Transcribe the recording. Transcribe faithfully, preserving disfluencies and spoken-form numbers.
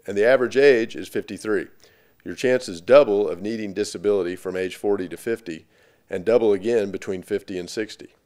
and the average age is fifty-three. Your chances double of needing disability from age forty to fifty, and double again between fifty and sixty.